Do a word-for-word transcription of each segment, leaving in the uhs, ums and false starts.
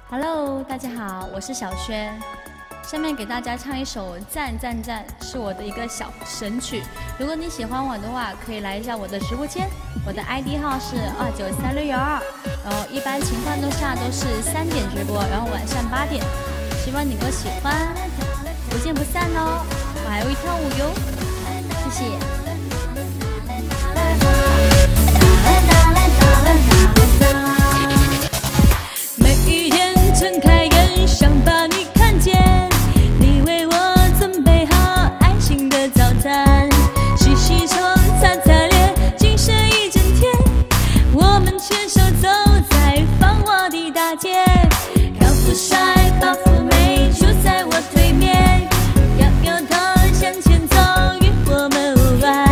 Hello， 大家好，我是小轩。下面给大家唱一首《赞赞赞》，是我的一个小神曲。如果你喜欢我的话，可以来一下我的直播间，我的 I D 号是二九三六幺二。然后一般情况下都是三点直播，然后晚上八点。希望你们喜欢，不见不散哦！我还会跳舞哟，谢谢。 每一天睁开眼，想把你看见。你为我准备好爱情的早餐，洗洗手，擦擦脸，精神一整天。我们牵手走在繁华的大街，高富帅，高富美就在我对面，摇摇头向前走，与我们无关。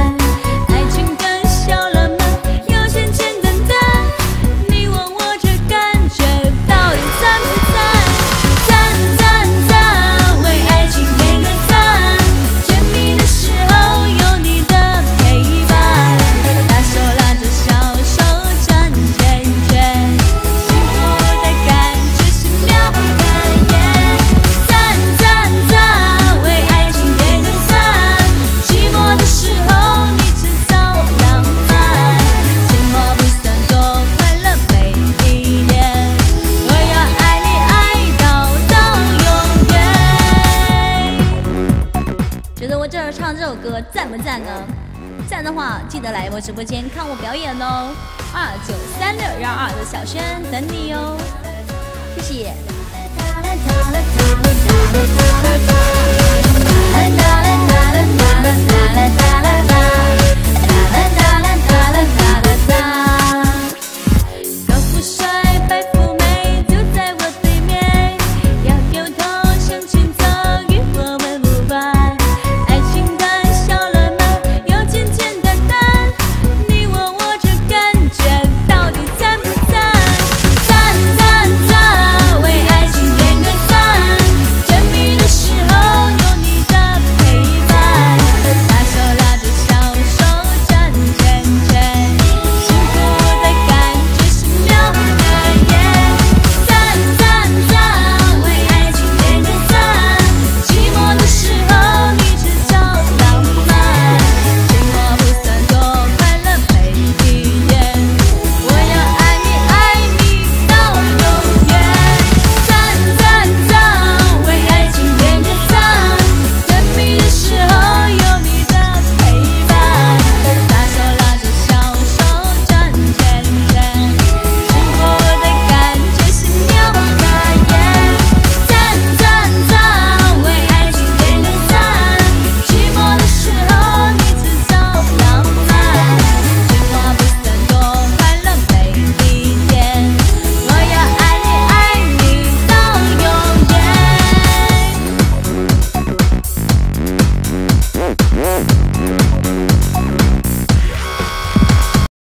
赞不赞呢？赞的话，记得来我直播间看我表演哦！二九三六幺二的小轩等你哟，谢谢。